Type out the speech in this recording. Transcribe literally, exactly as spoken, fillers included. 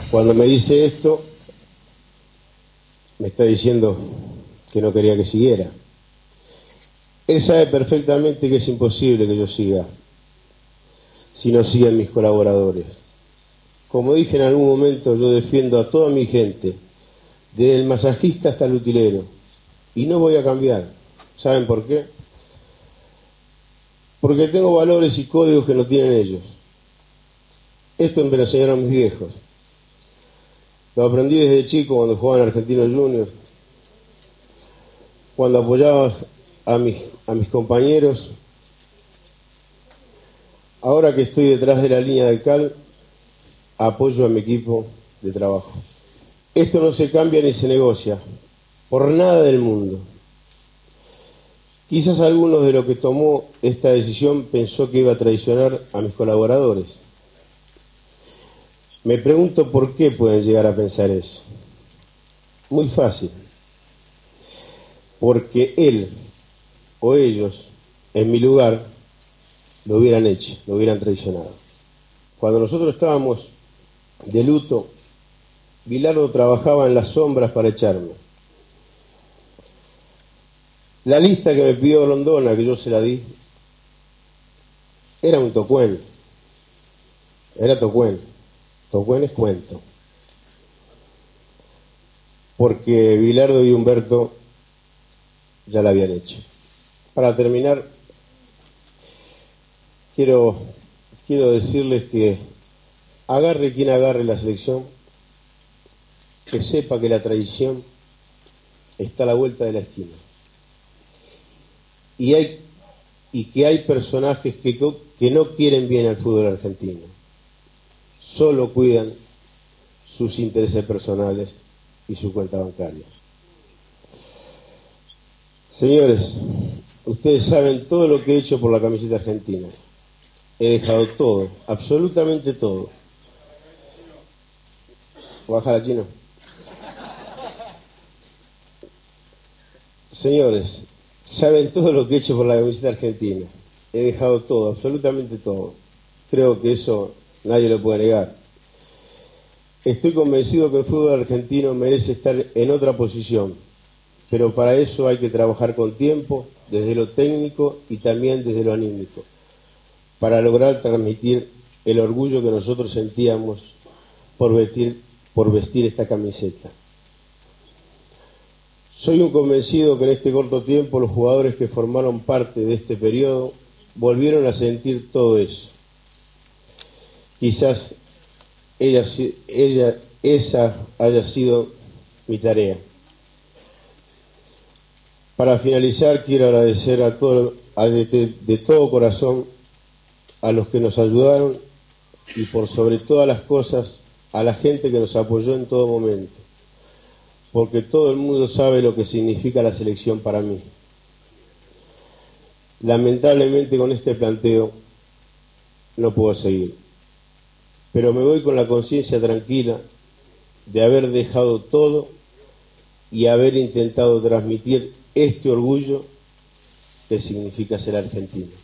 Cuando me dice esto, me está diciendo que no quería que siguiera. Él sabe perfectamente que es imposible que yo siga si no siguen mis colaboradores. Como dije en algún momento, yo defiendo a toda mi gente, desde el masajista hasta el utilero, y no voy a cambiar. ¿Saben por qué? Porque tengo valores y códigos que no tienen ellos. Esto me lo enseñaron mis viejos. Lo aprendí desde chico cuando jugaba en Argentinos Juniors, cuando apoyaba a mis, a mis compañeros. Ahora que estoy detrás de la línea del cal, apoyo a mi equipo de trabajo. Esto no se cambia ni se negocia, por nada del mundo. Quizás alguno de los que tomó esta decisión pensó que iba a traicionar a mis colaboradores. Me pregunto por qué pueden llegar a pensar eso. Muy fácil. Porque él o ellos, en mi lugar, lo hubieran hecho, lo hubieran traicionado. Cuando nosotros estábamos de luto, Bilardo trabajaba en las sombras para echarme. La lista que me pidió Rondona, que yo se la di, era un tocuén. Era tocuén. Tocuén es cuento. Porque Bilardo y Humberto ya la habían hecho. Para terminar, quiero, quiero decirles que agarre quien agarre la selección, que sepa que la traición está a la vuelta de la esquina. Y, hay, y que hay personajes que, que no quieren bien al fútbol argentino. Solo cuidan sus intereses personales y su cuenta bancaria. Señores, ustedes saben todo lo que he hecho por la camiseta argentina. He dejado todo, absolutamente todo. Bájala, Chino. Señores, saben todo lo que he hecho por la camiseta argentina. He dejado todo, absolutamente todo. Creo que eso nadie lo puede negar. Estoy convencido que el fútbol argentino merece estar en otra posición, pero para eso hay que trabajar con tiempo, desde lo técnico y también desde lo anímico, para lograr transmitir el orgullo que nosotros sentíamos por vestir, por vestir esta camiseta. Soy un convencido que en este corto tiempo los jugadores que formaron parte de este periodo volvieron a sentir todo eso. Quizás ella, ella, esa haya sido mi tarea. Para finalizar, quiero agradecer a todo, a de, de, de todo corazón a los que nos ayudaron y por sobre todas las cosas a la gente que nos apoyó en todo momento, porque todo el mundo sabe lo que significa la selección para mí. Lamentablemente con este planteo no puedo seguir, pero me voy con la conciencia tranquila de haber dejado todo y haber intentado transmitir este orgullo que significa ser argentino.